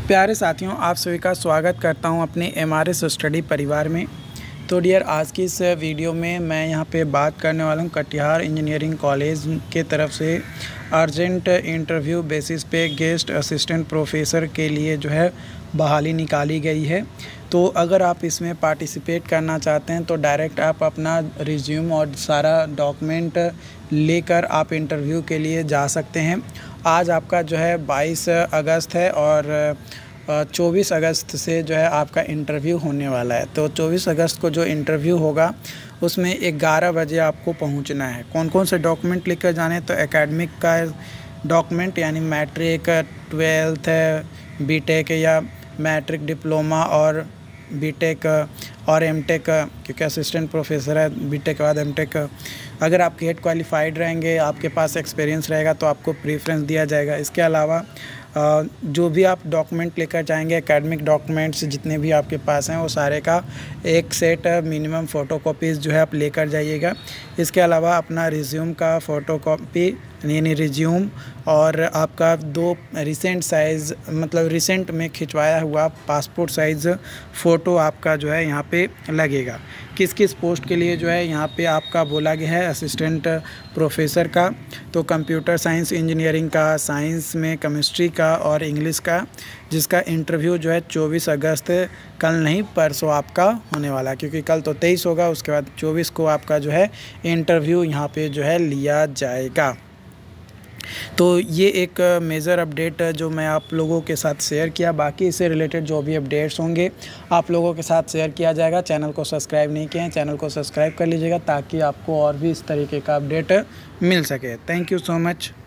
प्यारे साथियों, आप सभी का स्वागत करता हूं अपने एमआरएस स्टडी परिवार में। तो डियर, आज की इस वीडियो में मैं यहां पे बात करने वाला हूं कटिहार इंजीनियरिंग कॉलेज के तरफ से अर्जेंट इंटरव्यू बेसिस पे गेस्ट असिस्टेंट प्रोफेसर के लिए जो है बहाली निकाली गई है। तो अगर आप इसमें पार्टिसिपेट करना चाहते हैं तो डायरेक्ट आप अपना रिज्यूम और सारा डॉक्यूमेंट लेकर आप इंटरव्यू के लिए जा सकते हैं। आज आपका जो है 22 अगस्त है और 24 अगस्त से जो है आपका इंटरव्यू होने वाला है। तो 24 अगस्त को जो इंटरव्यू होगा उसमें 11 बजे आपको पहुंचना है। कौन कौन से डॉक्यूमेंट लेकर जाने, तो एकेडमिक का डॉक्यूमेंट यानी मैट्रिक, 12th बीटेक या मैट्रिक डिप्लोमा और बीटेक और एमटेक, क्योंकि असिस्टेंट प्रोफेसर है बीटेक के बाद एमटेक। अगर आप गेट क्वालिफाइड रहेंगे, आपके पास एक्सपीरियंस रहेगा तो आपको प्रीफ्रेंस दिया जाएगा। इसके अलावा जो भी आप डॉक्यूमेंट लेकर जाएंगे, एकेडमिक डॉक्यूमेंट्स जितने भी आपके पास हैं वो सारे का एक सेट मिनिमम फ़ोटोकॉपीज़ जो है आप लेकर जाइएगा। इसके अलावा अपना रिज्यूम का फ़ोटोकॉपी यानी रिज्यूम और आपका 2 रिसेंट साइज़ मतलब रिसेंट में खिंचवाया हुआ पासपोर्ट साइज़ फ़ोटो आपका जो है यहाँ पे लगेगा। किस किस पोस्ट के लिए जो है यहाँ पे आपका बोला गया है असिस्टेंट प्रोफेसर का, तो कंप्यूटर साइंस इंजीनियरिंग का, साइंस में केमिस्ट्री का और इंग्लिश का, जिसका इंटरव्यू जो है 24 अगस्त कल नहीं परसों आपका होने वाला है, क्योंकि कल तो 23 होगा, उसके बाद 24 को आपका जो है इंटरव्यू यहाँ पे जो है लिया जाएगा। तो ये एक मेजर अपडेट जो मैं आप लोगों के साथ शेयर किया। बाकी इससे रिलेटेड जो भी अपडेट्स होंगे आप लोगों के साथ शेयर किया जाएगा। चैनल को सब्सक्राइब नहीं किए हैं, चैनल को सब्सक्राइब कर लीजिएगा ताकि आपको और भी इस तरीके का अपडेट मिल सके। Thank you so much.